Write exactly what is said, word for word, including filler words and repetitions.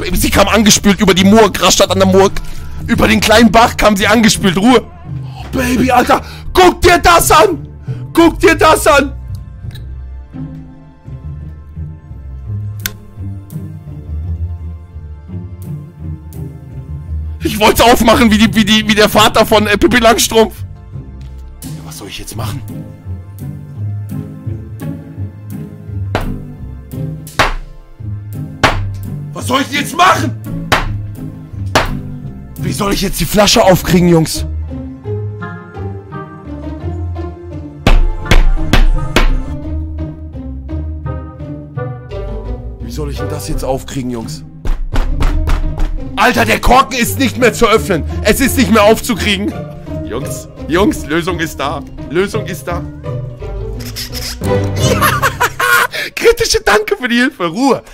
Baby, sie kam angespült über die Murg, Rastatt an der Murg. Über den kleinen Bach kam sie angespült. Ruhe. Oh, Baby, Alter. Guck dir das an. Guck dir das an. Ich wollte es aufmachen wie, die, wie, die, wie der Vater von äh, Pippi Langstrumpf. Ja, was soll ich jetzt machen? Was soll ich jetzt machen? Wie soll ich jetzt die Flasche aufkriegen, Jungs? Wie soll ich denn das jetzt aufkriegen, Jungs? Alter, der Korken ist nicht mehr zu öffnen. Es ist nicht mehr aufzukriegen. Jungs, Jungs, Lösung ist da. Lösung ist da. Kritische Danke für die Hilfe. Ruhe.